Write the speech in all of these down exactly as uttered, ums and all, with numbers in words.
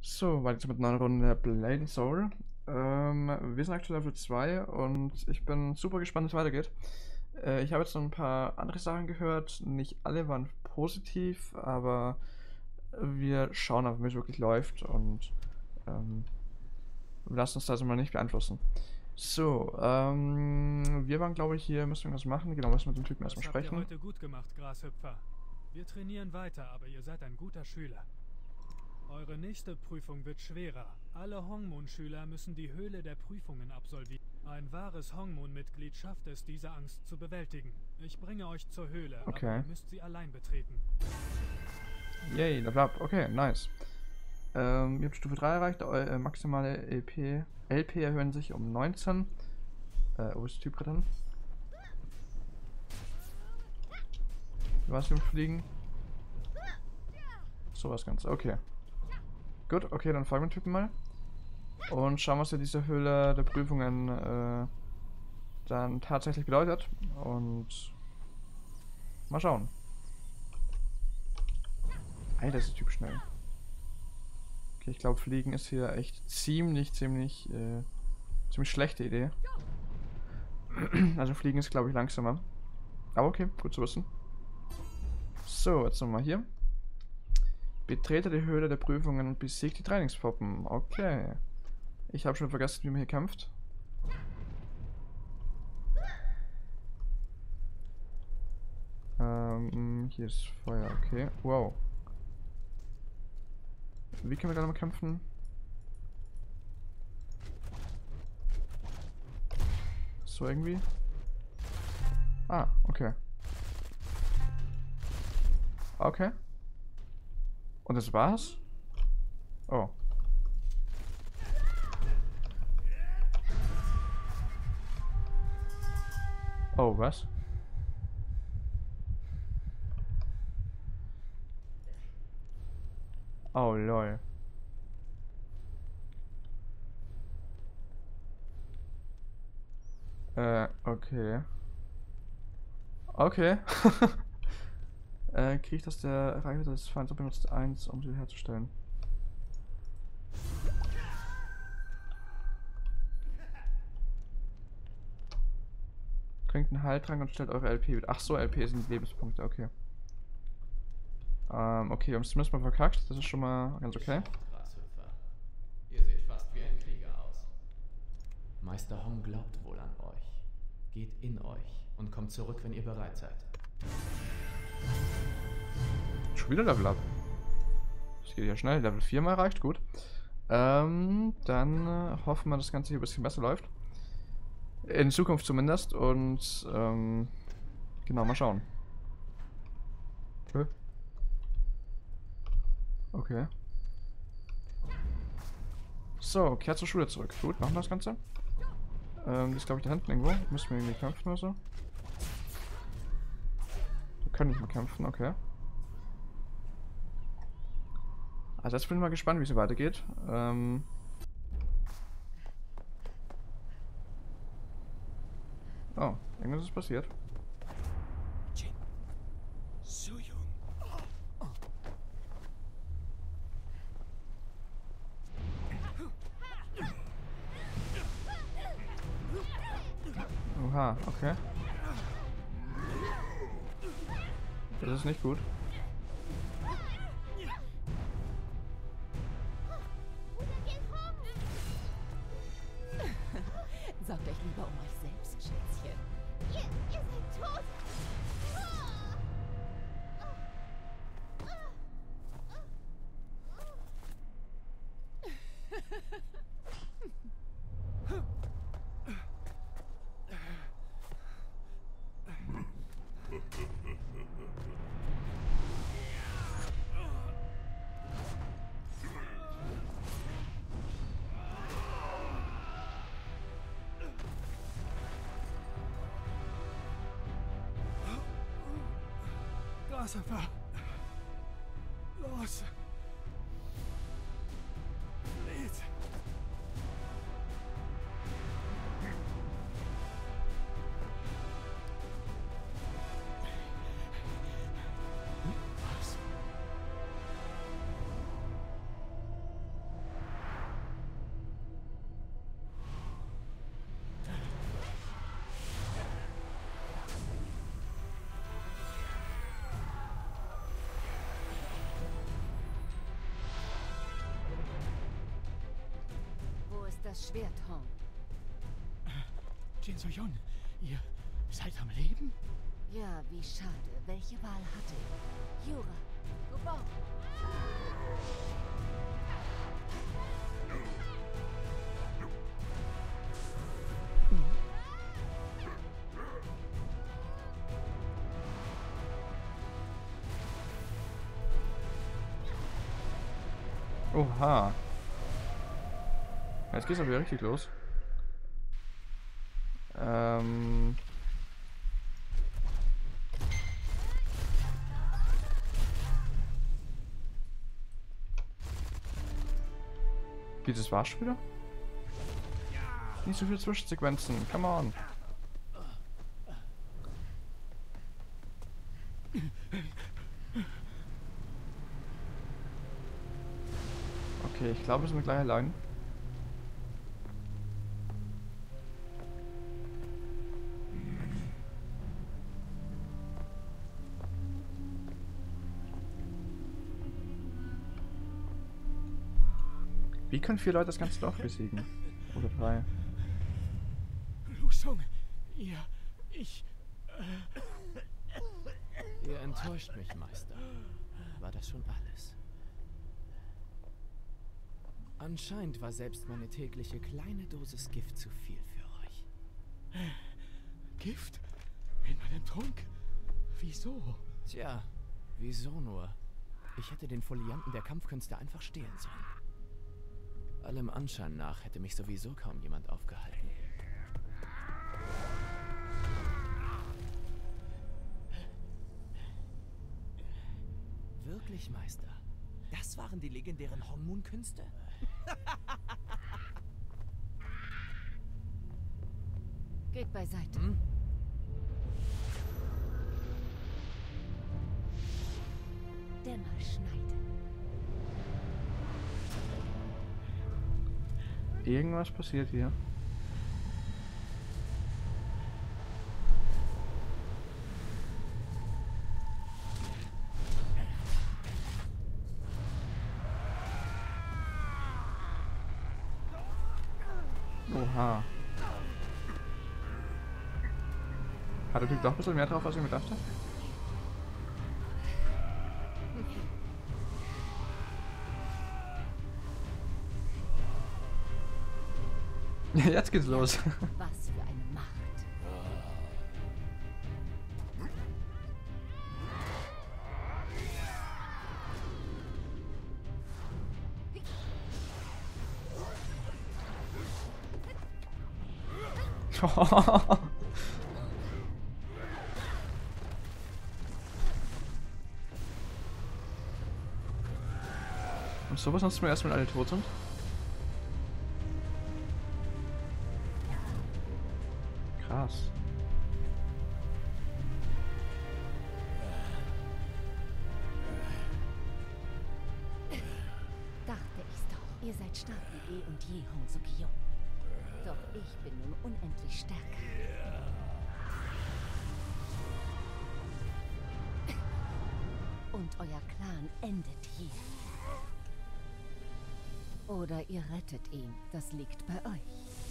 So, weiter mit einer Runde Blade and Soul. Ähm, wir sind aktuell Level zwei und ich bin super gespannt, wie es weitergeht. Äh, ich habe jetzt noch ein paar andere Sachen gehört. Nicht alle waren positiv, aber wir schauen einfach, wie es wirklich läuft und ähm, wir lassen uns da also mal nicht beeinflussen. So, ähm, wir waren, glaube ich, hier, müssen wir was machen. Genau, müssen wir mit dem Typen Das erstmal habt ihr sprechen. heute gut gemacht, Grashüpfer. Wir trainieren weiter, aber ihr seid ein guter Schüler. Eure nächste Prüfung wird schwerer. Alle Hongmoon-Schüler müssen die Höhle der Prüfungen absolvieren. Ein wahres Hongmoon-Mitglied schafft es, diese Angst zu bewältigen. Ich bringe euch zur Höhle, Okay. aber ihr müsst sie allein betreten. Yay, Level Up. Okay, nice. Ähm, ihr habt Stufe drei erreicht, eure äh, maximale L P, L P erhöhen sich um neunzehn. Äh, wo ist der Typ drin? Was im Fliegen? Sowas ganz, okay. Gut, okay, dann folgen wir den Typen mal. Und schauen, was ja diese Höhle der Prüfungen äh, dann tatsächlich bedeutet. Und mal schauen. Alter, ist der Typ schnell. Okay, ich glaube, Fliegen ist hier echt ziemlich, ziemlich, äh, ziemlich schlechte Idee. Also Fliegen ist, glaube ich, langsamer. Aber okay, gut zu wissen. So, jetzt nochmal hier. Betrete die Höhle der Prüfungen und besiegt die Trainingspuppen. Okay. Ich habe schon vergessen, wie man hier kämpft. Ähm, hier ist Feuer, okay. Wow. Wie können wir da mal kämpfen? So irgendwie? Ah, okay. Okay. Und das war's? Oh. Oh, was? Oh, lol. Äh, okay. Okay. äh, kriege ich das der Reichweite des Feinds benutzt eins, um sie herzustellen. Trinkt einen Heiltrank und stellt eure L P wieder. Ach so, L P sind Lebenspunkte, okay. Ähm, okay, wir haben es zumindest mal verkackt. Das ist schon mal ganz okay. Grashüpfer. Ihr seht fast wie ein Krieger aus. Meister Hong glaubt wohl an euch. Geht in euch und kommt zurück, wenn ihr bereit seid. Schon wieder Level Up. Das geht ja schnell. Level vier mal erreicht, gut. Ähm, dann äh, hoffen wir, dass das Ganze hier ein bisschen besser läuft. In Zukunft zumindest. Und, ähm, genau, mal schauen. Okay. Okay. So, kehrt zur Schule zurück. Gut, machen wir das Ganze. Ähm, die ist, glaube ich, da hinten irgendwo. Müssen wir irgendwie kämpfen oder so. Wir können nicht mehr kämpfen, okay. Also jetzt bin ich mal gespannt, wie es weitergeht. Ähm... Oh, irgendwas ist passiert. Oha, okay. Das ist nicht gut. Sorgt euch lieber um euch selbst, Schätzchen. Ihr, ihr seid tot! Grashüpfer! Los! Flieht! das Schwert, Hong. Jin So-Yun, ihr seid am Leben? Ja, wie schade. Welche Wahl hatte ich? Jura, Gubon. Oha. Jetzt geht's aber wieder richtig los. Ähm. Geht es war's schon wieder? Nicht so viele Zwischensequenzen, come on. Okay, ich glaube, wir sind gleich allein. Wie können vier Leute das ganze Dorf besiegen? Oder drei? Lu Sung, ihr... ich... Ihr enttäuscht mich, Meister. War das schon alles? Anscheinend war selbst meine tägliche kleine Dosis Gift zu viel für euch. Gift? In meinem Trunk? Wieso? Tja, wieso nur? Ich hätte den Folianten der Kampfkünste einfach stehlen sollen. Allem Anschein nach hätte mich sowieso kaum jemand aufgehalten. Wirklich, Meister? Das waren die legendären Hongmoon-Künste? Geht beiseite. Hm? Dämmerschneide. Irgendwas passiert hier. Oha. Hat der Typ doch ein bisschen mehr drauf, als ich mir dachte? Jetzt geht's los. Was für eine Macht. Und sowas nutzt man erst, wenn alle tot sind? Krass. Dachte ich's doch. Ihr seid stark wie eh und je, Hong Suk-Yong. Doch ich bin nun unendlich stärker. Und euer Clan endet hier. Oder ihr rettet ihn. Das liegt bei euch.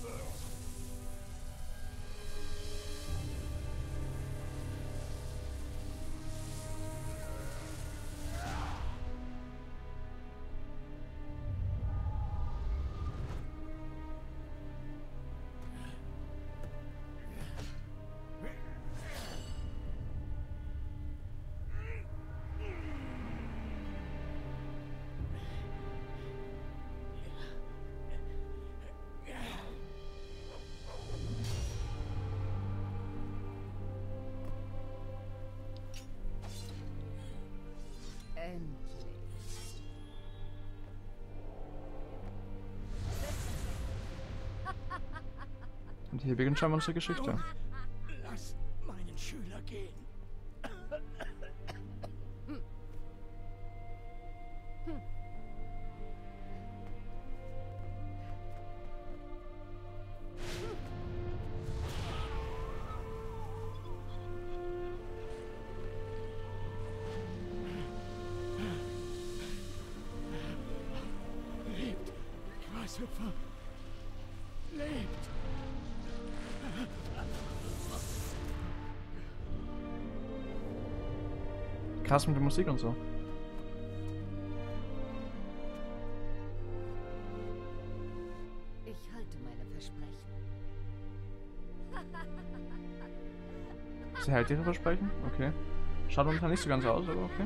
Und hier beginnt schon unsere Geschichte. Lass meinen Schüler gehen. Lebt, Grashüpfer. lebt. Krass mit der Musik und so. Ich halte meine Versprechen. Sie hält ihre Versprechen? Okay. Schaut momentan nicht so ganz aus, aber okay.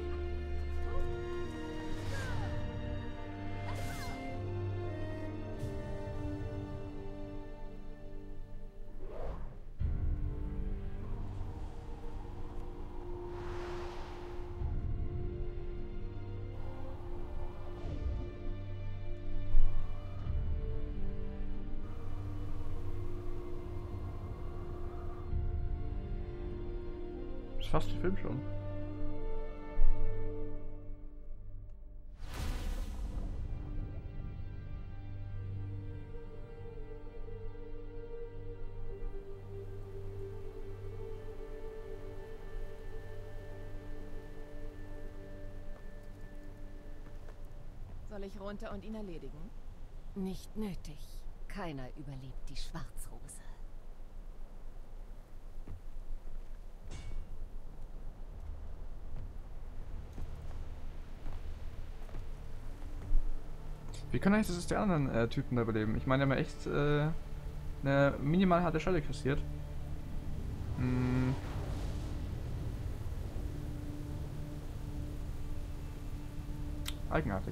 Ist fast der Film schon. Soll ich runter und ihn erledigen? Nicht nötig. Keiner überlebt die Schwarzrose. Wie können eigentlich das die anderen äh, Typen da überleben? Ich meine, die haben ja echt äh, eine minimal harte Schelle kassiert. Hm. Eigenartig.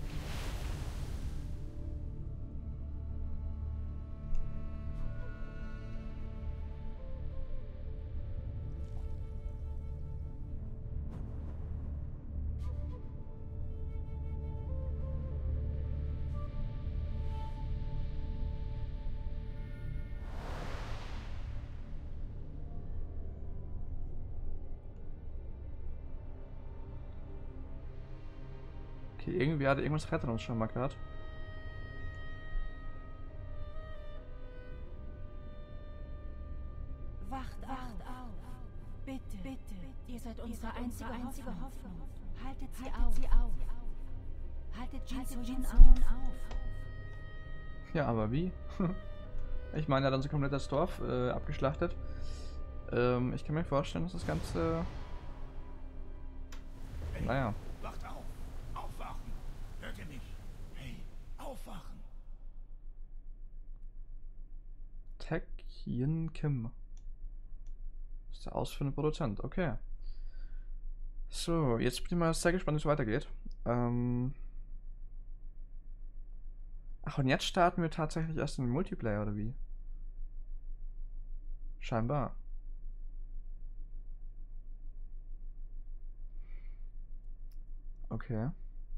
Okay, irgendwie hat irgendwas rettet uns schon mal gerade. Wacht, wacht auf. Bitte, bitte. Ihr seid unsere einzige, einzige Hoffnung. Haltet sie auf. Sie auf. Haltet Jin Soyun auf. Ja, aber wie? Ich meine, er hat unser komplettes Dorf äh, abgeschlachtet. Ähm, ich kann mir vorstellen, dass das Ganze... Hey, naja. wacht auf. Aufwachen. Hört ihr mich? Hey, aufwachen. Taek Yin Kim. Das ist der ausführende Produzent, okay. So, jetzt bin ich mal sehr gespannt, wie es weitergeht. Ähm Ach, und jetzt starten wir tatsächlich erst in den Multiplayer, oder wie? Scheinbar. Okay.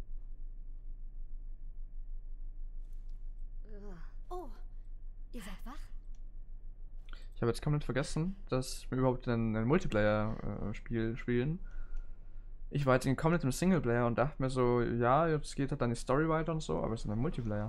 Oh, ihr seid wach? Ich habe jetzt komplett vergessen, dass wir überhaupt ein, ein Multiplayer-Spiel äh, spielen. Ich war jetzt in komplett im Singleplayer und dachte mir so, ja, jetzt geht halt dann die Story weiter und so, aber es ist ein Multiplayer.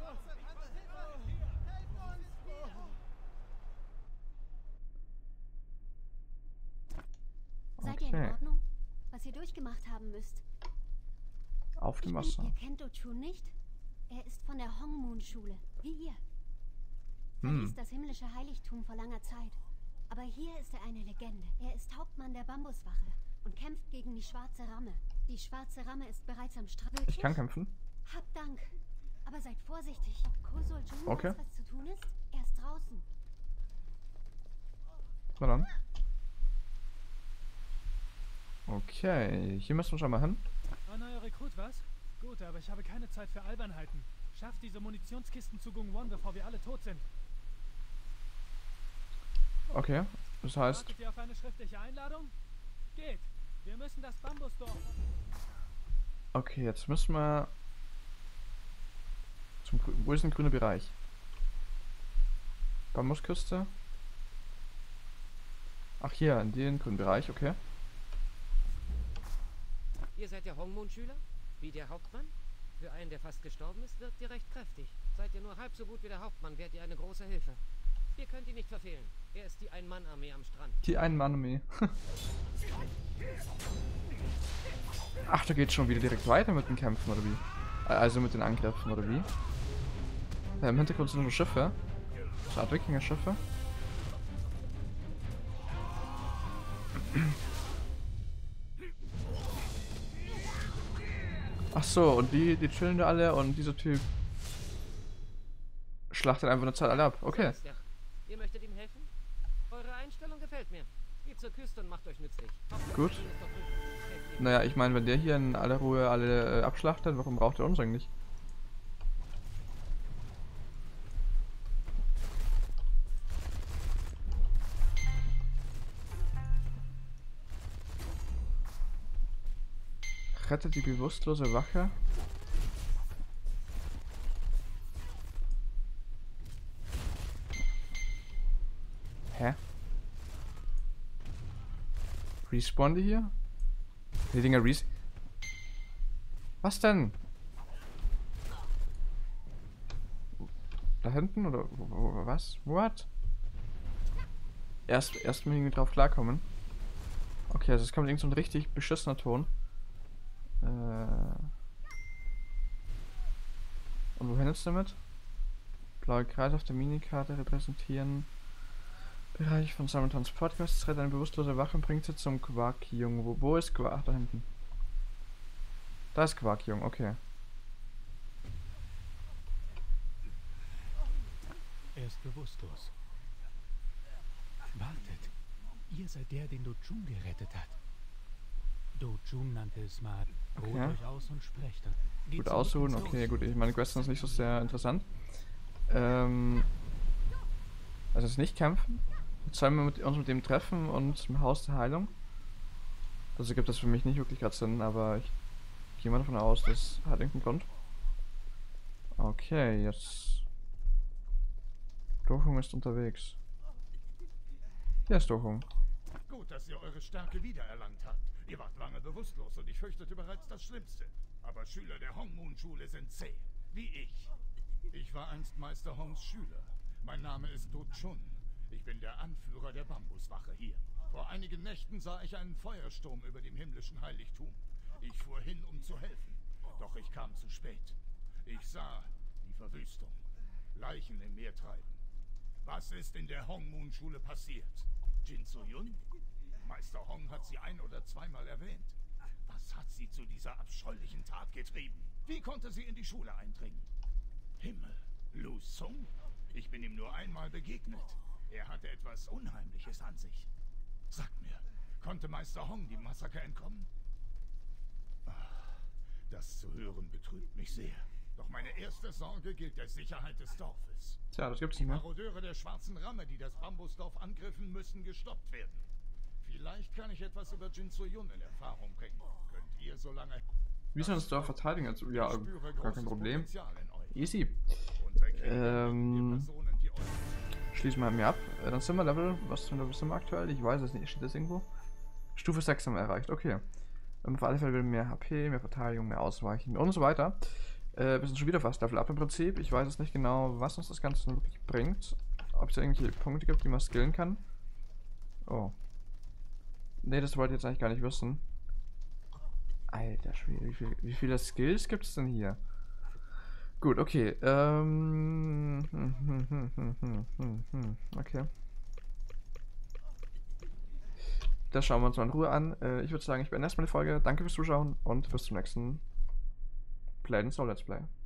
Seid ihr in Ordnung? Was ihr durchgemacht haben müsst. Auf dem Wasser. Ihr kennt Ochun nicht? Er ist von der Hongmoon-Schule, wie ihr. Hm. Verließ das himmlische Heiligtum vor langer Zeit. Aber hier ist er eine Legende. Er ist Hauptmann der Bambuswache und kämpft gegen die schwarze Ramme. Die schwarze Ramme ist bereits am Strand. Ich kann kämpfen. Habt Dank. Aber seid vorsichtig. Ob Kosul Jun Okay. weiß, was zu tun ist? Er ist draußen. Na dann. Okay, hier müssen wir schon mal hin. Ein neuer Rekrut, was? Gut, aber ich habe keine Zeit für Albernheiten. Schafft diese Munitionskisten zu Gungwon, bevor wir alle tot sind. Okay, das heißt... Wartet ihr auf eine schriftliche Einladung? Geht. Wir müssen das Bambusdorf... Okay, jetzt müssen wir... Zum Grü- Wo ist denn der grüne Bereich? Bambusküste. Ach, hier, in den grünen Bereich, okay. Ihr seid der Hongmoon-Schüler? Wie der Hauptmann? Für einen, der fast gestorben ist, wirkt ihr recht kräftig. Seid ihr nur halb so gut wie der Hauptmann, wärt ihr eine große Hilfe. Ihr könnt ihn nicht verfehlen. Er ist die Ein-Mann-Armee am Strand. Die Ein-Mann-Armee. Ach, da geht's schon wieder direkt weiter mit den Kämpfen, oder wie? Äh, Also mit den Angriffen, oder wie? Ja, im Hintergrund sind nur Schiffe. Schade, Wikinger-Schiffe. Ach so, und die, die chillen da alle und dieser Typ schlachtet einfach eine Zeit alle ab. Okay. Ihr möchtet ihm helfen? Eure Einstellung gefällt mir. Geht zur Küste und macht euch nützlich. Gut. Naja, ich meine, wenn der hier in aller Ruhe alle äh, abschlachtet, warum braucht er uns eigentlich? Rettet die bewusstlose Wache. Hä? Respawn die hier? Die Dinger res... Was denn? Da hinten oder wo, wo, was? What? Erst erst mal irgendwie drauf klarkommen. Okay, also es kommt irgend so ein richtig beschissener Ton. Äh Und wohin jetzt damit? Blaue Kreise auf der Minikarte repräsentieren Bereich von Sam Transportquests. Rettet eine bewusstlose Wache und bringt sie zum Quarkjung. Wo, wo ist Quark? Ach, da hinten. Da ist Quarkjung, okay. Er ist bewusstlos. Wartet. Ihr seid der, den Do Chun gerettet hat. Do Chun nannte es mal. Ruht Okay. euch aus und sprecht. Geht Gut zurück ausholen, ins okay, Haus. gut. Ich meine, Questen ist nicht so sehr interessant. Ähm. Also jetzt nicht kämpfen. Jetzt sollen wir mit, uns mit dem treffen und im Haus der Heilung. Das ergibt das für mich nicht wirklich gerade Sinn, aber ich gehe mal davon aus, das hat irgendeinen Grund. Okay, jetzt. Dochung ist unterwegs. Hier ist Dochung. Gut, dass ihr eure Stärke wiedererlangt habt. Ihr wart lange bewusstlos und ich fürchtete bereits das Schlimmste. Aber Schüler der Hongmoon-Schule sind zäh. Wie ich. Ich war einst Meister Hongs Schüler. Mein Name ist Do Chun. Ich bin der Anführer der Bambuswache hier. Vor einigen Nächten sah ich einen Feuersturm über dem himmlischen Heiligtum. Ich fuhr hin, um zu helfen. Doch ich kam zu spät. Ich sah die Verwüstung. Leichen im Meer treiben. Was ist in der Hongmoon-Schule passiert? Jin So-yun? Meister Hong hat sie ein- oder zweimal erwähnt. Was hat sie zu dieser abscheulichen Tat getrieben? Wie konnte sie in die Schule eindringen? Himmel, Lu Sung? Ich bin ihm nur einmal begegnet. Er hatte etwas Unheimliches an sich. Sagt mir, konnte Meister Hong dem Massaker entkommen? Ach, das zu hören betrübt mich sehr. Doch meine erste Sorge gilt der Sicherheit des Dorfes. Tja, das gibt's Die nicht mehr. Marodeure der schwarzen Ramme, die das Bambusdorf angriffen, müssen gestoppt werden. Vielleicht kann ich etwas über Jin So-yun in Erfahrung bringen. Könnt ihr so lange... Wie soll das Dorf verteidigen? Also, ja, Ich spüre gar kein großes Problem. Potenzial in euch. Easy. Unter Kriegern Ähm, mögt ihr Personen, die euch... Schließen wir mir ab. Äh, Dann sind wir Level. Was für ein Level sind wir aktuell? Ich weiß es nicht. Steht das irgendwo? Stufe sechs haben wir erreicht. Okay. Ähm, Auf alle Fälle mehr H P, mehr Verteidigung, mehr Ausweichen und so weiter. Äh, wir sind schon wieder fast Level Up im Prinzip. Ich weiß jetzt nicht genau, was uns das Ganze wirklich bringt. Ob es irgendwelche Punkte gibt, die man skillen kann. Oh. Ne, das wollte ich jetzt eigentlich gar nicht wissen. Alter Schwede, wie, viel, wie viele Skills gibt es denn hier? Gut, okay. Ähm. Hm, hm, hm, hm, hm, hm, hm. Okay. Das schauen wir uns mal in Ruhe an. Äh, ich würde sagen, ich beende erstmal die Folge. Danke fürs Zuschauen und bis zum nächsten Play and Soul Let's Play.